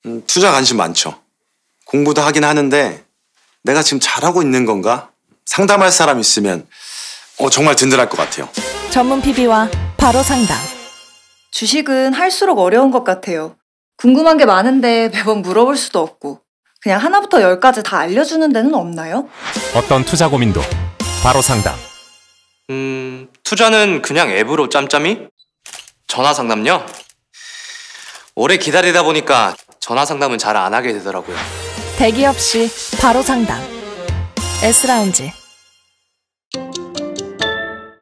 투자 관심 많죠. 공부도 하긴 하는데 내가 지금 잘하고 있는 건가? 상담할 사람 있으면 정말 든든할 것 같아요. 전문 PB와 바로 상담. 주식은 할수록 어려운 것 같아요. 궁금한 게 많은데 매번 물어볼 수도 없고 그냥 하나부터 열까지 다 알려주는 데는 없나요? 어떤 투자 고민도 바로 상담. 투자는 그냥 앱으로 짬짬이? 전화 상담요? 오래 기다리다 보니까 전화 상담은 잘 안 하게 되더라고요. 대기 없이 바로 상담. S라운지.